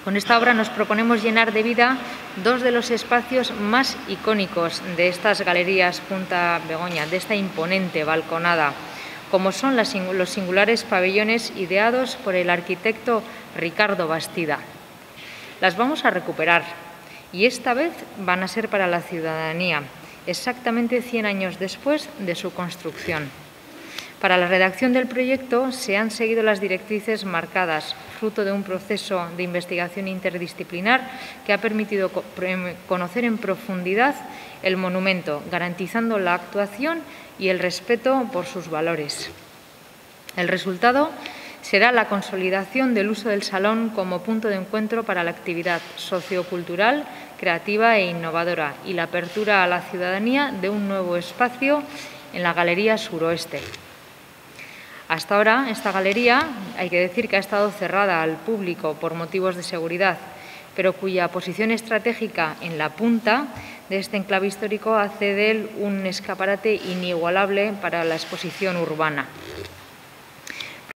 Con esta obra nos proponemos llenar de vida dos de los espacios más icónicos de estas galerías Punta Begoña, de esta imponente balconada, como son los singulares pabellones ideados por el arquitecto Ricardo Bastida. Las vamos a recuperar y esta vez van a ser para la ciudadanía, exactamente 100 años después de su construcción. Para la redacción del proyecto se han seguido las directrices marcadas, fruto de un proceso de investigación interdisciplinar que ha permitido conocer en profundidad el monumento, garantizando la actuación y el respeto por sus valores. El resultado será la consolidación del uso del salón como punto de encuentro para la actividad sociocultural, creativa e innovadora y la apertura a la ciudadanía de un nuevo espacio en la Galería Suroeste. Hasta ahora, esta galería, hay que decir que ha estado cerrada al público por motivos de seguridad, pero cuya posición estratégica en la punta de este enclave histórico hace de él un escaparate inigualable para la exposición urbana.